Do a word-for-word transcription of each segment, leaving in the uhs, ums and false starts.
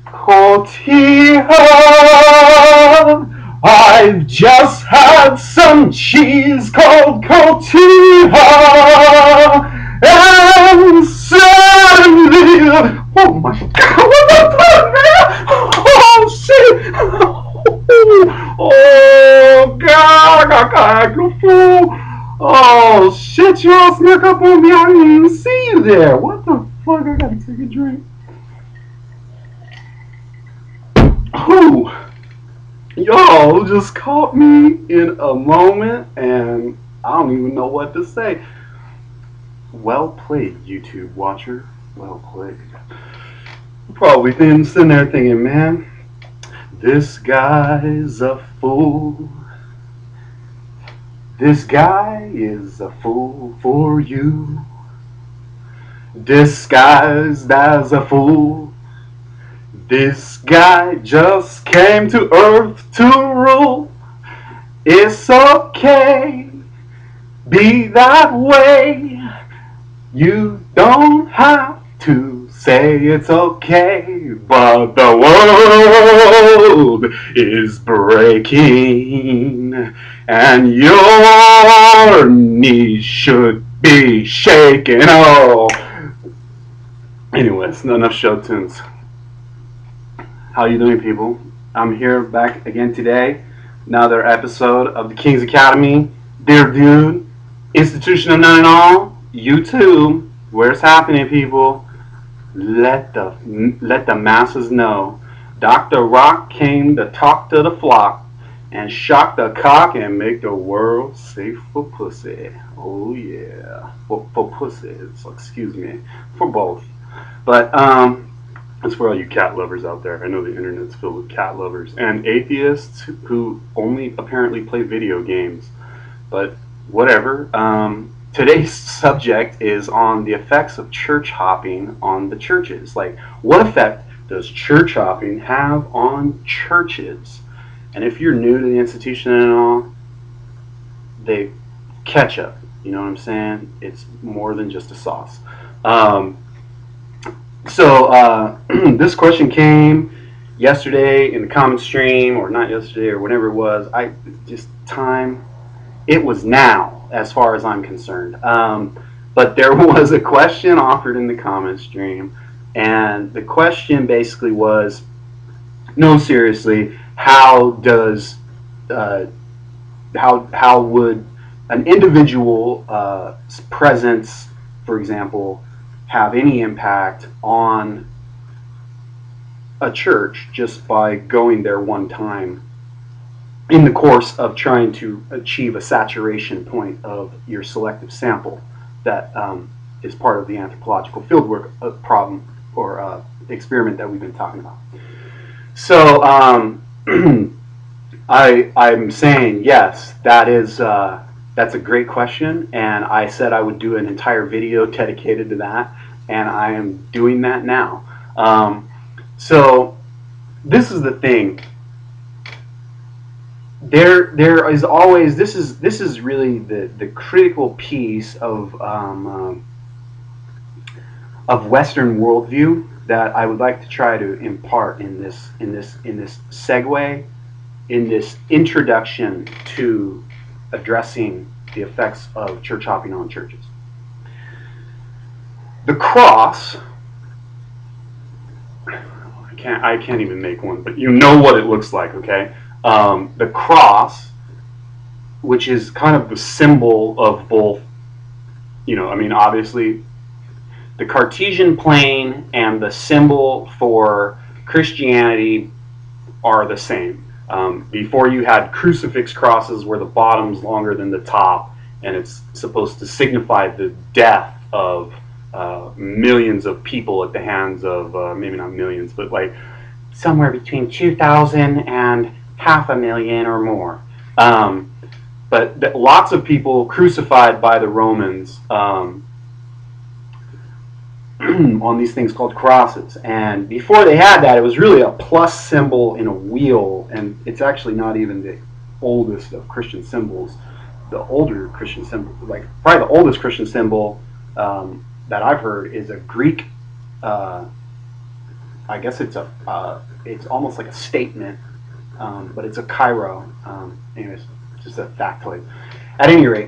Tortilla, I've just had some cheese called tortilla, and suddenly, oh my god, what the fuck, man? Oh shit! Oh god, I got act a fool. Oh shit, y'all snuck up on me. I didn't even see you there. What the fuck? I gotta take a drink. Whew. Y'all just caught me in a moment and I don't even know what to say. Well played, YouTube watcher. Well played. Probably sitting there thinking, man, this guy's a fool. This guy is a fool for you. Disguised as a fool. This guy just came to Earth to rule. It's okay, be that way. You don't have to say it's okay, but the world is breaking, and your knees should be shaking. Oh, anyways, enough show tunes. How you doing, people? I'm here back again today. Another episode of the King's Academy. Dear Dude, Institution of None and All, YouTube. Where's happening, people? Let the let the masses know. Doctor Rock came to talk to the flock and shock the cock and make the world safe for pussy. Oh yeah, for for pussies. Excuse me, for both. But um. It's for all you cat lovers out there. I know the internet's filled with cat lovers and atheists who only apparently play video games. But whatever. Um, today's subject is on the effects of church hopping on the churches. Like, what effect does church hopping have on churches? And if you're new to the institution and all, they catch up. You know what I'm saying? It's more than just a sauce. Um, So uh, this question came yesterday in the comment stream, or not yesterday, or whenever it was. I just time. It was now, as far as I'm concerned. Um, but there was a question offered in the comment stream, and the question basically was, no, seriously, how does uh, how how would an individual uh, presence, for example, have any impact on a church just by going there one time in the course of trying to achieve a saturation point of your selective sample that um, is part of the anthropological fieldwork problem or uh, experiment that we've been talking about. So um, I, I'm saying yes, that is uh, that's a great question, and I said I would do an entire video dedicated to that, and I am doing that now. Um, so this is the thing. There, there is always this is this is really the the critical piece of um, um, of Western worldview that I would like to try to impart in this in this in this segue, in this introduction to addressing the effects of church hopping on churches. The cross, I can't, I can't even make one, but you know what it looks like, okay? Um, the cross, which is kind of the symbol of both, you know, I mean, obviously, the Cartesian plane and the symbol for Christianity are the same. Um, before you had crucifix crosses where the bottom's longer than the top, and it's supposed to signify the death of uh, millions of people at the hands of, uh, maybe not millions, but like somewhere between two thousand and half a million or more. Um, but th lots of people crucified by the Romans um, on these things called crosses. And before they had that, it was really a plus symbol in a wheel, and it's actually not even the oldest of Christian symbols. The older Christian symbol, like probably the oldest Christian symbol um, that I've heard is a Greek uh, I guess it's a, uh, it's almost like a statement, um, but it's a Cairo. Um, anyways, just a factoid. At any rate,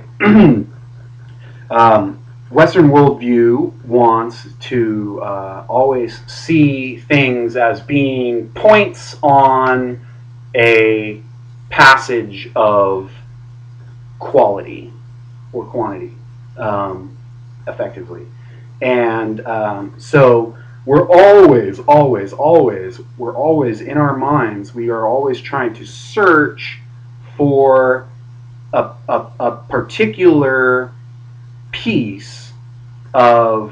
um, Western worldview wants to uh, always see things as being points on a passage of quality or quantity, um, effectively. And um, so we're always, always, always, we're always in our minds, we are always trying to search for a, a, a particular piece of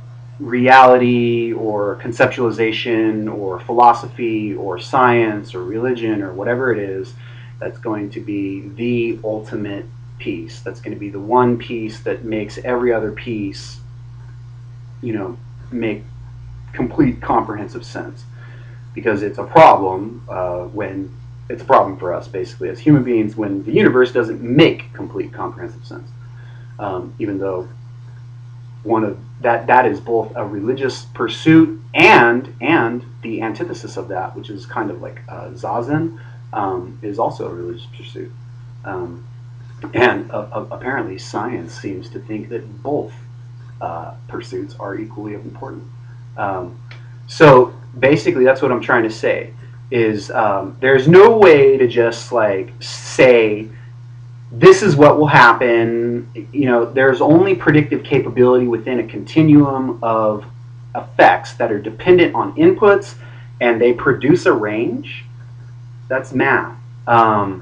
reality or conceptualization or philosophy or science or religion or whatever it is that's going to be the ultimate piece. That's going to be the one piece that makes every other piece, you know, make complete comprehensive sense. Because it's a problem uh, when it's a problem for us, basically, as human beings, when the universe doesn't make complete comprehensive sense. Um, even though one of that that is both a religious pursuit and and the antithesis of that, which is kind of like uh, zazen, um, is also a religious pursuit. Um, and uh, uh, apparently, science seems to think that both uh, pursuits are equally important. Um, so basically, that's what I'm trying to say. Is um, there's no way to just like say this is what will happen. You know, there's only predictive capability within a continuum of effects that are dependent on inputs, and they produce a range. That's math. Um,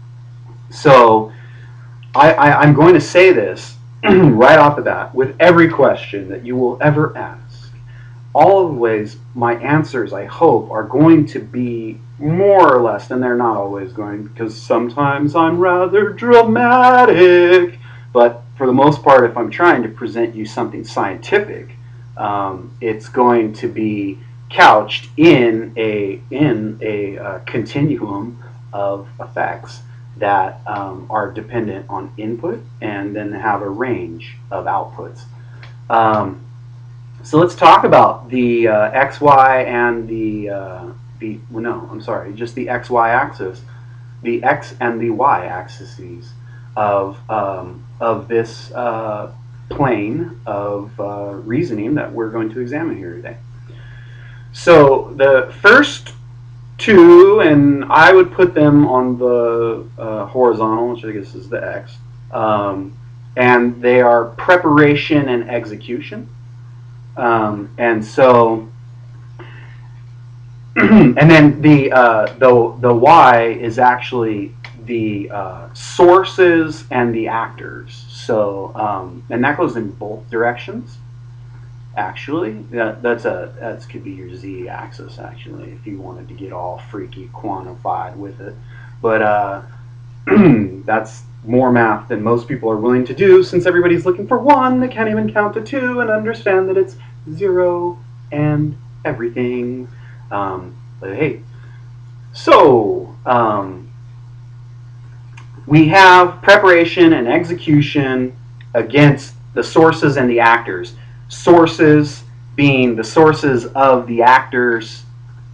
so I, I, I'm going to say this right off the bat with every question that you will ever ask. All of the ways my answers, I hope, are going to be more or less, and they're not always going, because sometimes I'm rather dramatic, but for the most part, if I'm trying to present you something scientific, um, it's going to be couched in a in a uh, continuum of effects that um, are dependent on input and then have a range of outputs. Um, So let's talk about the uh, X, Y, and the, uh, the, well, no, I'm sorry, just the X, Y axis, the X and the Y axes of, um, of this uh, plane of uh, reasoning that we're going to examine here today. So the first two, and I would put them on the uh, horizontal, which I guess is the X, um, and they are preparation and execution. Um, and so, and then the, uh, the, the Y is actually the uh, sources and the actors. So, um, and that goes in both directions, actually. That, that's a, that could be your Z axis, actually, if you wanted to get all freaky quantified with it. But uh, that's more math than most people are willing to do, since everybody's looking for one that can't even count to two and understand that it's zero and everything. Um, but hey, so um, we have preparation and execution against the sources and the actors. Sources being the sources of the actors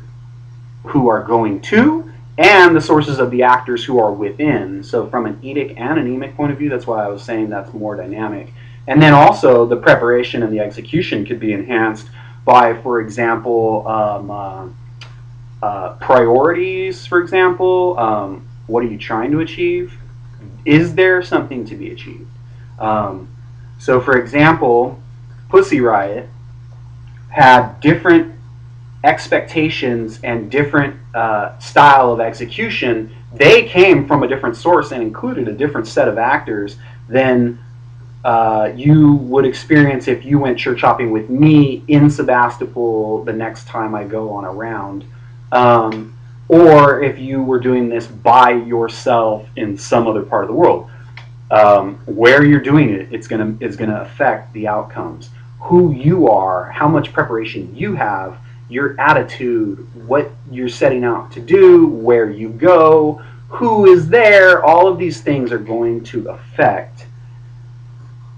who are going to, and the sources of the actors who are within. So from an eidetic and anemic point of view, that's why I was saying that's more dynamic. And then also the preparation and the execution could be enhanced by, for example, um, uh, uh, priorities, for example. Um, what are you trying to achieve? Is there something to be achieved? Um, so for example, Pussy Riot had different expectations and different uh, style of execution. They came from a different source and included a different set of actors than uh, you would experience if you went church hopping with me in Sebastopol the next time I go on a round, um, or if you were doing this by yourself in some other part of the world. Um, where you're doing it, it's gonna it's gonna affect the outcomes. Who you are, how much preparation you have, your attitude, what you're setting out to do, where you go, who is there, all of these things are going to affect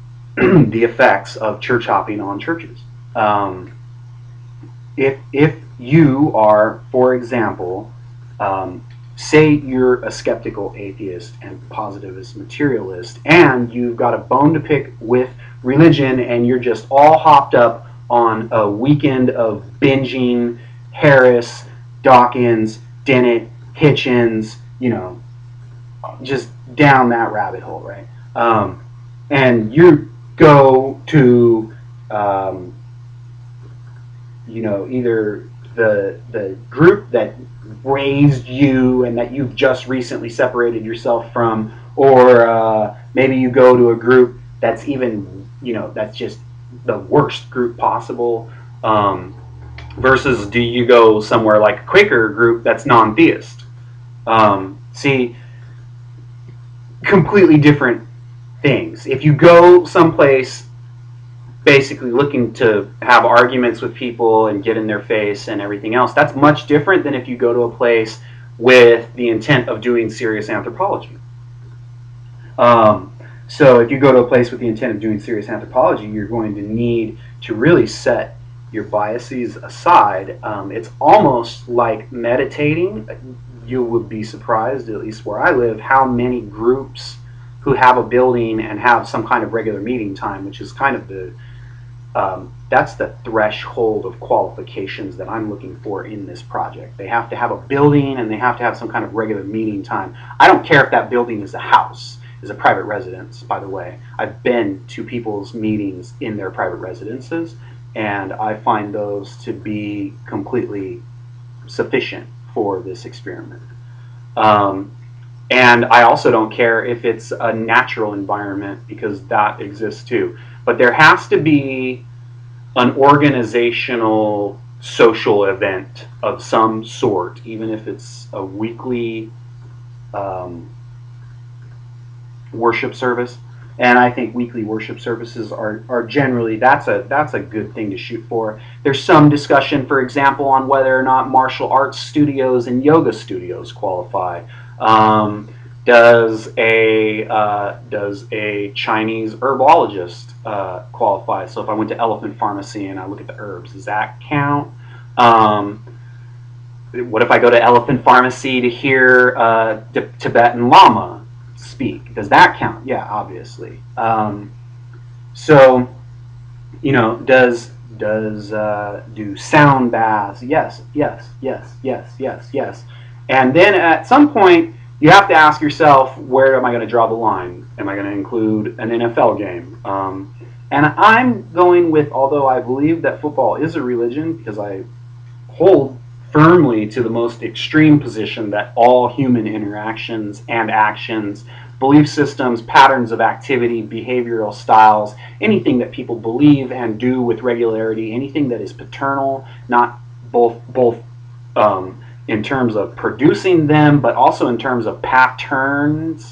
the effects of church hopping on churches. Um, if, if you are, for example, um, say you're a skeptical atheist and positivist materialist, and you've got a bone to pick with religion, and you're just all hopped up on a weekend of binging Harris, Dawkins, Dennett, Hitchens, you know, just down that rabbit hole, right? Um, and you go to, um, you know, either the the group that raised you and that you've just recently separated yourself from, or uh, maybe you go to a group that's even, you know, that's just the worst group possible, um, versus do you go somewhere like a Quaker group that's non-theist? Um, see, completely different things. If you go someplace basically looking to have arguments with people and get in their face and everything else, that's much different than if you go to a place with the intent of doing serious anthropology. Um, so if you go to a place with the intent of doing serious anthropology, you're going to need to really set your biases aside. Um, it's almost like meditating. You would be surprised, at least where I live, how many groups who have a building and have some kind of regular meeting time, which is kind of the um, that's the threshold of qualifications that I'm looking for in this project. They have to have a building and they have to have some kind of regular meeting time. I don't care if that building is a house, is a private residence, by the way. I've been to people's meetings in their private residences, and I find those to be completely sufficient for this experiment. Um, and I also don't care if it's a natural environment, because that exists too. But there has to be an organizational social event of some sort, even if it's a weekly um, worship service. And I think weekly worship services are, are generally, that's a that's a good thing to shoot for. There's some discussion, for example, on whether or not martial arts studios and yoga studios qualify. Um, does a uh, does a Chinese herbologist uh, qualify? So if I went to Elephant Pharmacy and I look at the herbs, does that count? Um, what if I go to Elephant Pharmacy to hear uh, Tibetan Lama speak? Does that count? Yeah, obviously. Um, so, you know, does does uh, do sound baths? Yes, yes, yes, yes, yes, yes. And then at some point, you have to ask yourself, where am I going to draw the line? Am I going to include an N F L game? Um, and I'm going with, although I believe that football is a religion, because I hold firmly to the most extreme position that all human interactions and actions, belief systems, patterns of activity, behavioral styles, anything that people believe and do with regularity, anything that is paternal, not both both um, in terms of producing them, but also in terms of patterns,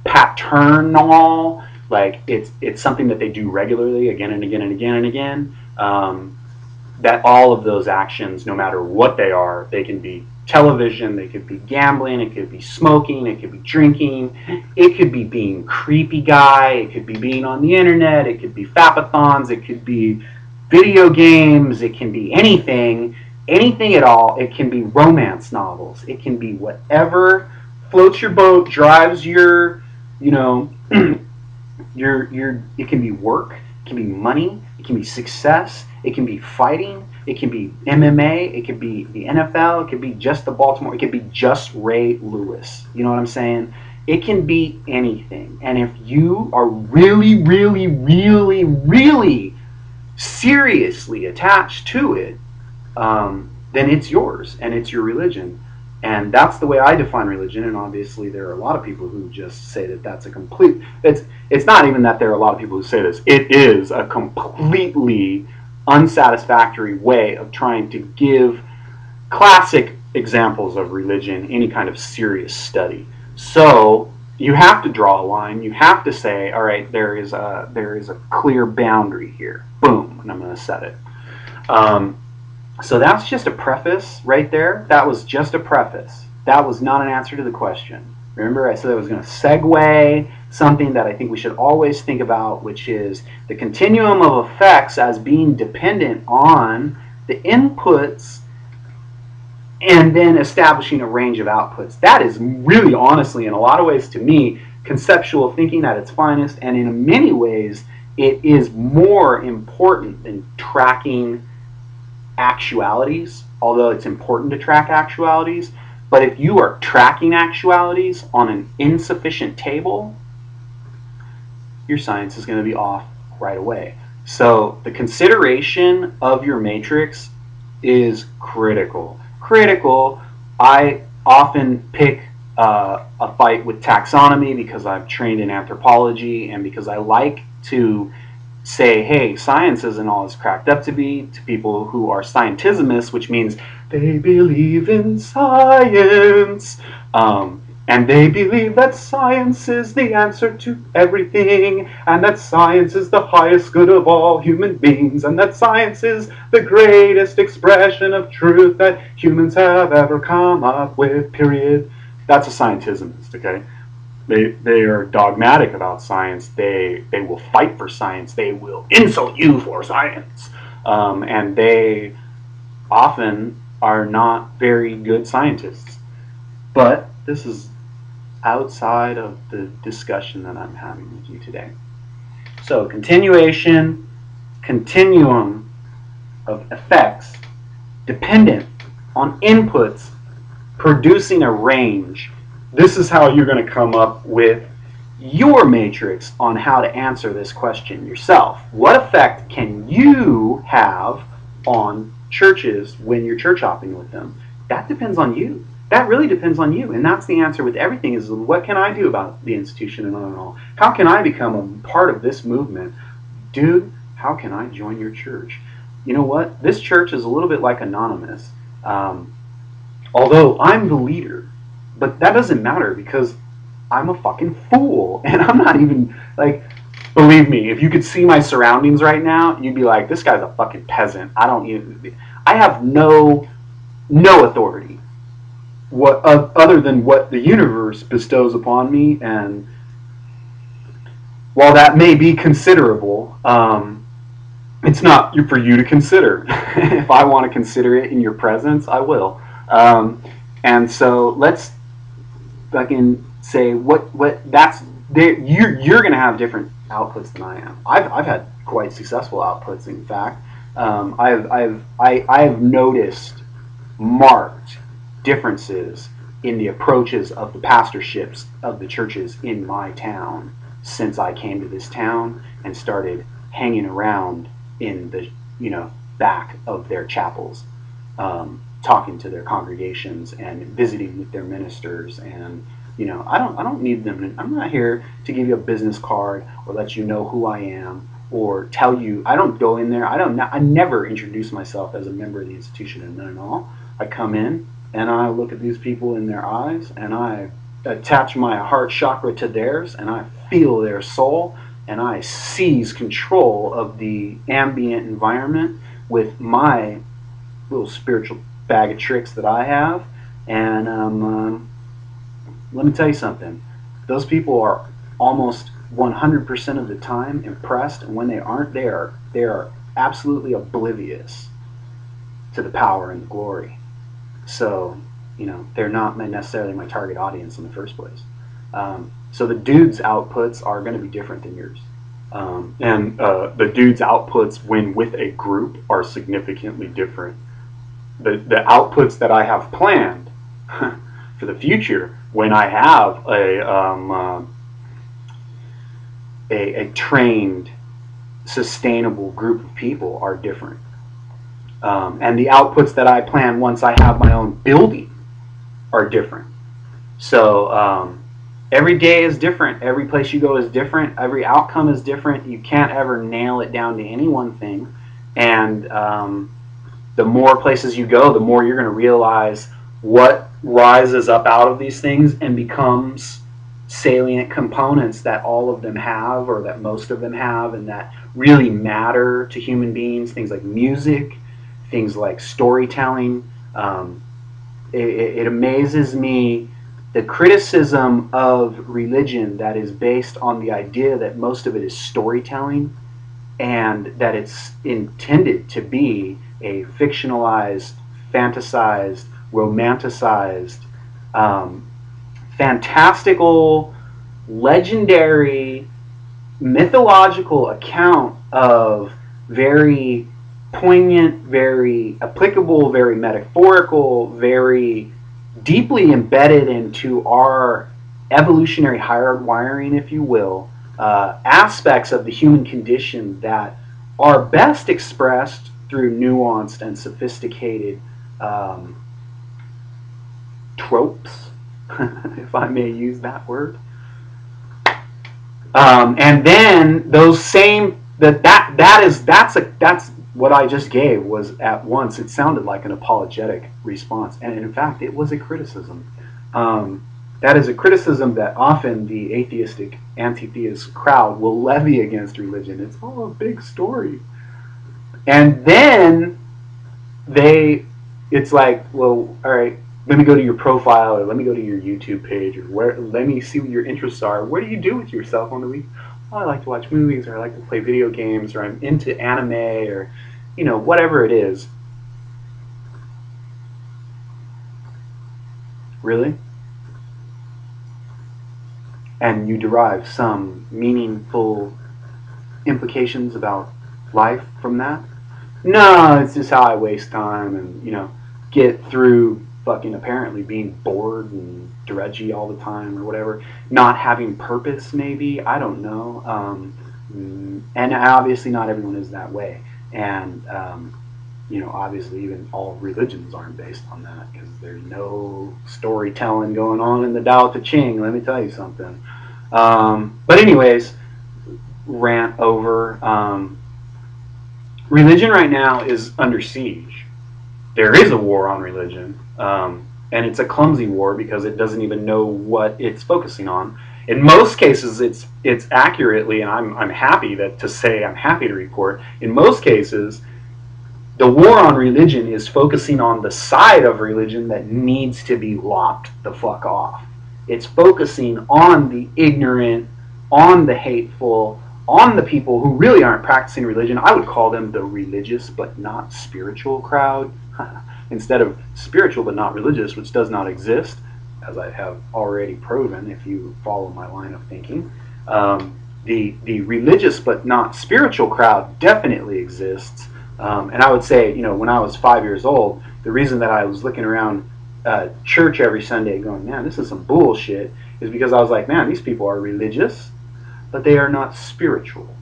paternal, like it's it's something that they do regularly, again and again and again and again. Um, that all of those actions, no matter what they are, they can be television, they could be gambling, it could be smoking, it could be drinking, it could be being creepy guy, it could be being on the internet, it could be fapathons, it could be video games, it can be anything, anything at all. It can be romance novels, it can be whatever floats your boat, drives your, you know, your, your, it can be work, it can be money, it can be success, it can be fighting, it can be M M A, it could be the N F L, it could be just the Baltimore, it could be just Ray Lewis. You know what I'm saying? It can be anything. And if you are really, really, really, really seriously attached to it, um, then it's yours and it's your religion. And that's the way I define religion. And obviously there are a lot of people who just say that that's a complete, it's, it's not even that there are a lot of people who say this, it is a completely unsatisfactory way of trying to give classic examples of religion any kind of serious study. So you have to draw a line. You have to say, all right, there is a there is a clear boundary here. Boom, and I'm going to set it. Um, so that's just a preface right there. That was just a preface. That was not an answer to the question. Remember, I said I was going to segue something that I think we should always think about, which is the continuum of effects as being dependent on the inputs and then establishing a range of outputs. That is really, honestly, in a lot of ways, to me, conceptual thinking at its finest, and in many ways it is more important than tracking actualities, although it's important to track actualities. But if you are tracking actualities on an insufficient table, your science is going to be off right away. So the consideration of your matrix is critical. Critical. I often pick uh, a fight with taxonomy because I've trained in anthropology and because I like to say, hey, science isn't all it's cracked up to be, to people who are scientismists, which means they believe in science. Um, and they believe that science is the answer to everything, and that science is the highest good of all human beings, and that science is the greatest expression of truth that humans have ever come up with, period. That's a scientismist, okay? They, they are dogmatic about science. They, they will fight for science. They will insult you for science. Um, and they often are not very good scientists. But this is outside of the discussion that I'm having with you today. So continuation, continuum of effects dependent on inputs producing a range. This is how you're going to come up with your matrix on how to answer this question yourself. What effect can you have on churches when you're church hopping with them? That depends on you. That really depends on you. And that's the answer with everything, is what can I do about the institution and all? How can I become a part of this movement? Dude, how can I join your church? You know what? This church is a little bit like Anonymous. Um, although I'm the leader. But that doesn't matter because I'm a fucking fool. And I'm not even, like, believe me, if you could see my surroundings right now, you'd be like, this guy's a fucking peasant. I don't even, I have no, no authority. What uh, other than what the universe bestows upon me, and while that may be considerable, um, it's not for you to consider. If I want to consider it in your presence, I will. Um, and so let's fucking say what what that's there. You're you're gonna have different outputs than I am. I've I've had quite successful outputs. In fact, um, I've I've I I've noticed marked differences in the approaches of the pastorships of the churches in my town since I came to this town and started hanging around in the you know back of their chapels, um, talking to their congregations and visiting with their ministers. And you know I don't I don't need them to, I'm not here to give you a business card or let you know who I am or tell you. I don't go in there. I don't I never introduce myself as a member of the institution and none at all. I come in and I look at these people in their eyes and I attach my heart chakra to theirs and I feel their soul and I seize control of the ambient environment with my little spiritual bag of tricks that I have. And um, um, let me tell you something. Those people are almost one hundred percent of the time impressed, and when they aren't, they are, they are absolutely oblivious to the power and the glory. So, you know, they're not necessarily my target audience in the first place. Um, so the dude's outputs are going to be different than yours. Um, and uh, the dude's outputs when with a group are significantly different. The, the outputs that I have planned for the future when I have a, um, uh, a, a trained, sustainable group of people are different. Um, and the outputs that I plan once I have my own building are different. So um, every day is different. Every place you go is different. Every outcome is different. You can't ever nail it down to any one thing. And um, the more places you go, the more you're going to realize what rises up out of these things and becomes salient components that all of them have, or that most of them have, and that really matter to human beings. Things like music, things like storytelling. Um, it, it amazes me the criticism of religion that is based on the idea that most of it is storytelling and that it's intended to be a fictionalized, fantasized, romanticized, um, fantastical, legendary, mythological account of very poignant, very applicable, very metaphorical, very deeply embedded into our evolutionary hardwiring, if you will, uh, aspects of the human condition that are best expressed through nuanced and sophisticated um, tropes, if I may use that word. Um, and then those same that that that is that's a that's what I just gave was at once it sounded like an apologetic response, and in fact it was a criticism. Um, that is a criticism that often the atheistic, anti-theist crowd will levy against religion. It's all a big story, and then they, it's like, well, all right, let me go to your profile, or let me go to your YouTube page, or where, let me see what your interests are. What do you do with yourself on the week? Oh, I like to watch movies, or I like to play video games, or I'm into anime, or, you know, whatever it is. Really? And you derive some meaningful implications about life from that? No, it's just how I waste time and, you know, get through fucking apparently being bored and drudgy all the time or whatever. Not having purpose, maybe. I don't know. Um, and obviously not everyone is that way. And, um, you know, obviously even all religions aren't based on that, because there's no storytelling going on in the Tao Te Ching, let me tell you something. Um, but anyways, rant over. Um, religion right now is under siege. There is a war on religion, um, and it's a clumsy war because it doesn't even know what it's focusing on. In most cases, it's it's accurately, and I'm I'm happy that to say I'm happy to report. In most cases, the war on religion is focusing on the side of religion that needs to be lopped the fuck off. It's focusing on the ignorant, on the hateful, on the people who really aren't practicing religion. I would call them the religious but not spiritual crowd, instead of spiritual but not religious, which does not exist, as I have already proven if you follow my line of thinking. Um, the, the religious but not spiritual crowd definitely exists. Um, and I would say, you know, when I was five years old, the reason that I was looking around uh, church every Sunday going, man, this is some bullshit, is because I was like, man, these people are religious, but they are not spiritual.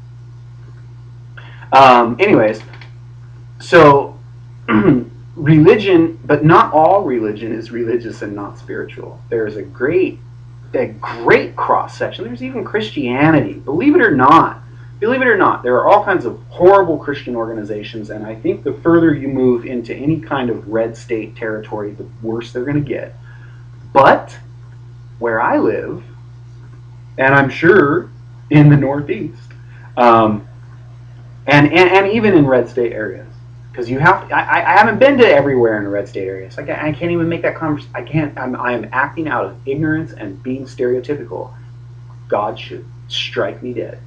Um, anyways, so religion, but not all religion is religious and not spiritual. There's a great, a great cross section. There's even Christianity. Believe it or not, believe it or not, there are all kinds of horrible Christian organizations, and I think the further you move into any kind of red state territory, the worse they're going to get. But where I live, and I'm sure in the Northeast, um, and, and and even in red state areas, because you have to, I, I haven't been to everywhere in a red state area, so I can't, I can't even make that conversation. I can't. I'm I am acting out of ignorance and being stereotypical. God should strike me dead.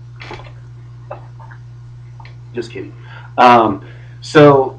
Just kidding. Um, so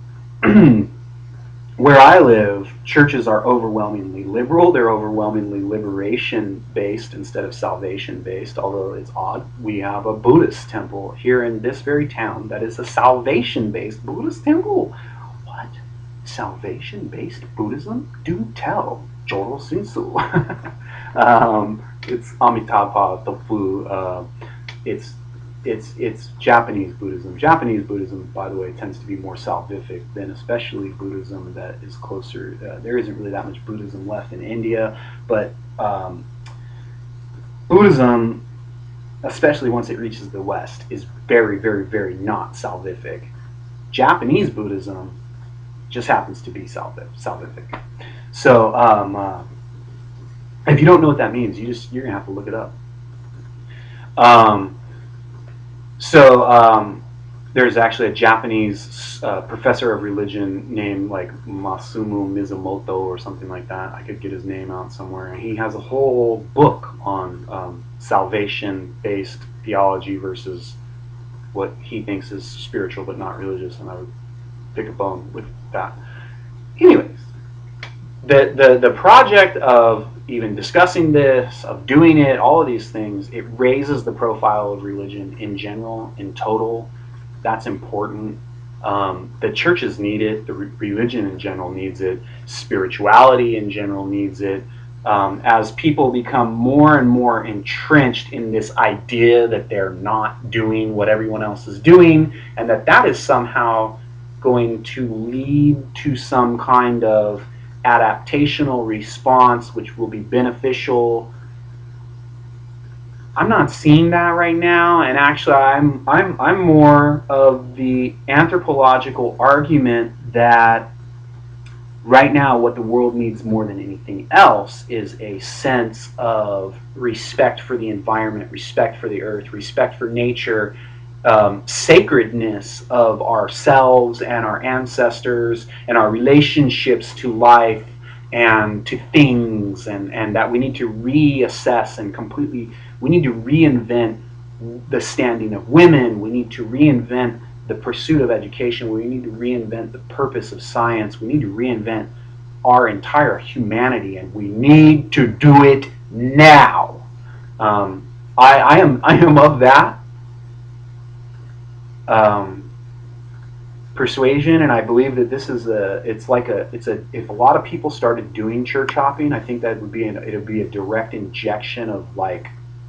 where I live, churches are overwhelmingly liberal. They're overwhelmingly liberation-based instead of salvation-based, although it's odd. We have a Buddhist temple here in this very town that is a salvation-based Buddhist temple. What? Salvation-based Buddhism? Do tell. Joro Sunsu. um, it's Amitabha Tofu. Uh, it's It's it's Japanese Buddhism. Japanese Buddhism, by the way, tends to be more salvific than especially Buddhism that is closer. Uh, there isn't really that much Buddhism left in India, but um, Buddhism, especially once it reaches the West, is very, very, very not salvific. Japanese Buddhism just happens to be salvific. So um, uh, if you don't know what that means, you just you're gonna have to look it up. Um, So um, there's actually a Japanese uh, professor of religion named like Masumu Mizumoto or something like that. I could get his name out somewhere. And he has a whole book on um, salvation-based theology versus what he thinks is spiritual but not religious. And I would pick a bone with that. Anyways, the, the, the project of even discussing this, of doing it, all of these things, it raises the profile of religion in general, in total. That's important. Um, the churches need it. The re religion in general needs it. Spirituality in general needs it. Um, as people become more and more entrenched in this idea that they're not doing what everyone else is doing, and that that is somehow going to lead to some kind of adaptational response which will be beneficial. I'm not seeing that right now, and actually I'm I'm I'm more of the anthropological argument that right now what the world needs more than anything else is a sense of respect for the environment, respect for the earth, respect for nature, um, sacredness of ourselves and our ancestors and our relationships to life and to things, and, and that we need to reassess and completely, we need to reinvent the standing of women, we need to reinvent the pursuit of education, we need to reinvent the purpose of science, we need to reinvent our entire humanity, and we need to do it now. Um, I, I am I am of that um, persuasion, and I believe that this is a it's like a it's a if a lot of people started doing church hopping, I think that would be an, it would be a direct injection of, like,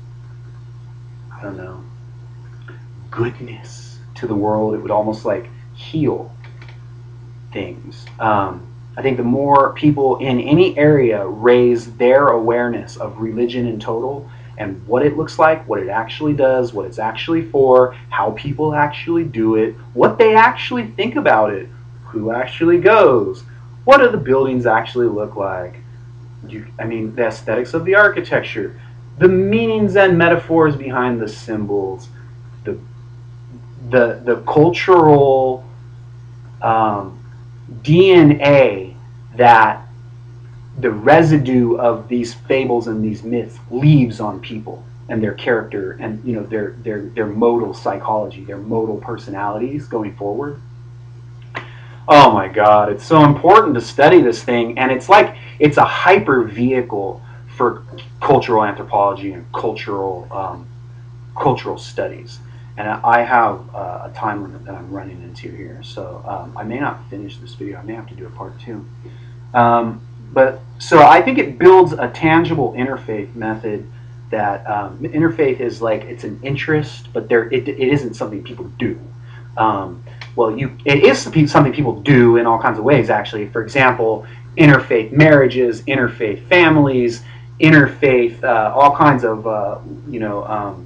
I don't know, goodness to the world. It would almost like heal things. Um, I think the more people in any area raise their awareness of religion in total and what it looks like, what it actually does, what it's actually for, how people actually do it, what they actually think about it, who actually goes, what do the buildings actually look like, you, I mean, the aesthetics of the architecture, the meanings and metaphors behind the symbols, the the the cultural um, D N A that the residue of these fables and these myths leaves on people and their character and, you know, their their their modal psychology, their modal personalities going forward. Oh my God, it's so important to study this thing, and it's like it's a hyper vehicle for cultural anthropology and cultural um, cultural studies. And I have uh, a time limit that I'm running into here, so um, I may not finish this video. I may have to do a part two. Um, but so I think it builds a tangible interfaith method that um, interfaith is like, it's an interest, but there it, it isn't something people do. Um, well, you it is something people do in all kinds of ways, actually. For example, interfaith marriages, interfaith families, interfaith, uh, all kinds of uh, you know. Um,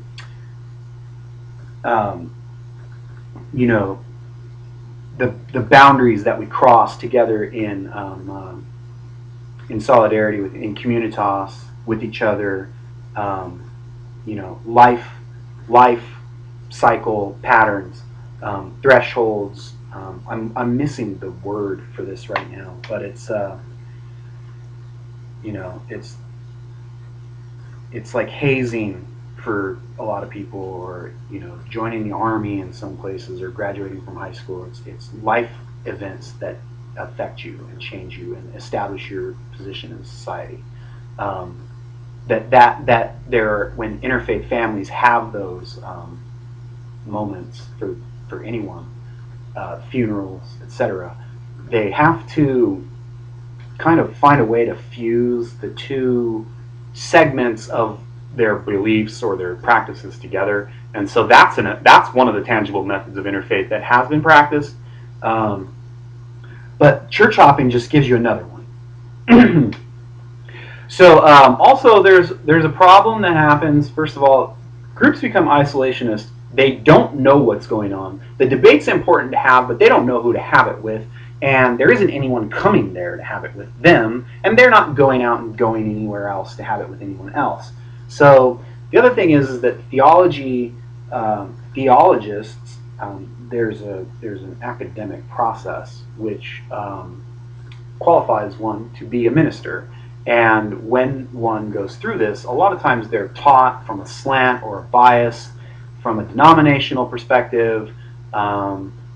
Um, you know, the the boundaries that we cross together in um, um, in solidarity with, in communitas with each other. Um, you know, life life cycle patterns, um, thresholds. Um, I'm I'm missing the word for this right now, but it's uh, you know, it's it's like hazing for a lot of people, or, you know, joining the army in some places, or graduating from high school. It's, it's life events that affect you and change you and establish your position in society. Um, that that that there, when interfaith families have those um, moments for for anyone, uh, funerals, et cetera, they have to kind of find a way to fuse the two segments of their beliefs or their practices together, and so that's an that's one of the tangible methods of interfaith that has been practiced. Um, but church hopping just gives you another one. So um, also there's there's a problem that happens. First of all, groups become isolationist. They don't know what's going on. The debate's important to have, but they don't know who to have it with. And there isn't anyone coming there to have it with them, and they're not going out and going anywhere else to have it with anyone else. So the other thing is, is that theology, um, theologists, um, there's a there's an academic process which um, qualifies one to be a minister. And when one goes through this, a lot of times they're taught from a slant or a bias, from a denominational perspective. Um,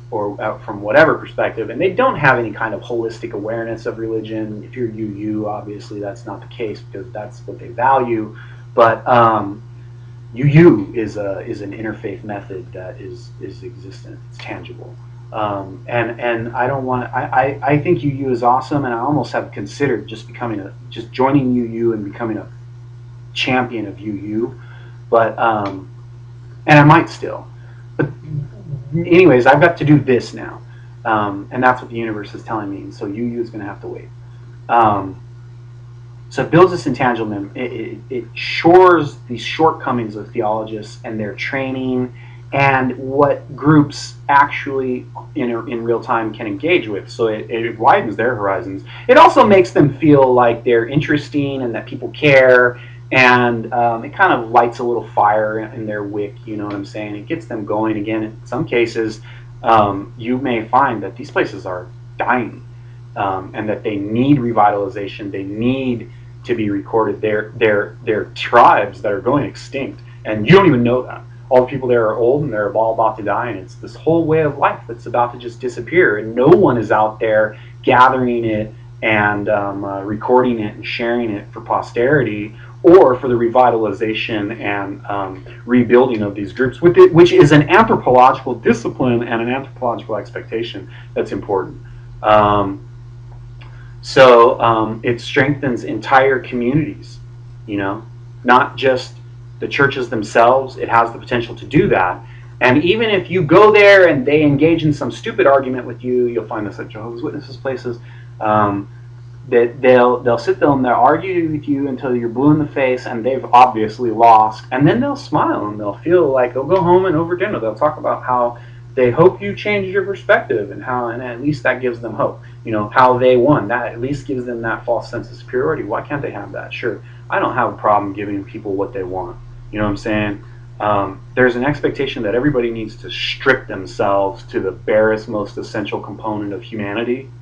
or uh, from whatever perspective, and they don't have any kind of holistic awareness of religion. If you're U U, obviously that's not the case because that's what they value. But um, U U is a is an interfaith method that is is existent. It's tangible. Um, and and I don't want I, I I think U U is awesome, and I almost have considered just becoming a just joining U U and becoming a champion of U U, but um, and I might still. But anyways, I've got to do this now, um, and that's what the universe is telling me. And so U U is going to have to wait. Um, so it builds this intangible. It, it, it shores these shortcomings of theologists and their training, and what groups actually in, in real time can engage with. So it, it widens their horizons. It also makes them feel like they're interesting and that people care, and um, it kind of lights a little fire in their wick, you know what I'm saying? It gets them going again. In some cases, um, you may find that these places are dying, um, and that they need revitalization. They need to be recorded. They're, they're, they're tribes that are going extinct, and you don't even know that. All the people there are old and they're all about to die, and it's this whole way of life that's about to just disappear, and no one is out there gathering it and um, uh, recording it and sharing it for posterity, or for the revitalization and um, rebuilding of these groups, with it, which is an anthropological discipline and an anthropological expectation that's important. Um, so um, it strengthens entire communities, you know, not just the churches themselves. It has the potential to do that. And even if you go there and they engage in some stupid argument with you, you'll find this at Jehovah's Witnesses places, um, that they'll they'll sit there and they'll argue with you until you're blue in the face and they've obviously lost, and then they'll smile and they'll feel like they'll go home and over dinner they'll talk about how they hope you change your perspective, and how, and at least that gives them hope. You know, how they won, that at least gives them that false sense of superiority. Why can't they have that? Sure, I don't have a problem giving people what they want. You know what I'm saying? Um, there's an expectation that everybody needs to strip themselves to the barest, most essential component of humanity.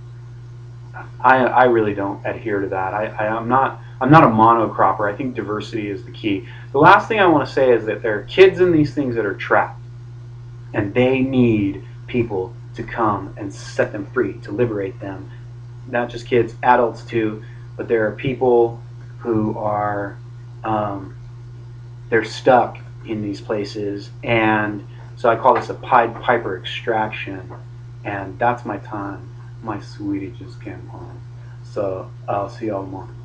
I, I really don't adhere to that. I, I, I'm not I'm not a monocropper. I think diversity is the key. The last thing I want to say is that there are kids in these things that are trapped, and they need people to come and set them free, to liberate them. Not just kids, adults too, but there are people who are um, they're stuck in these places, and so I call this a Pied Piper extraction, and that's my time. My sweetie just came home. So I'll see y'all tomorrow.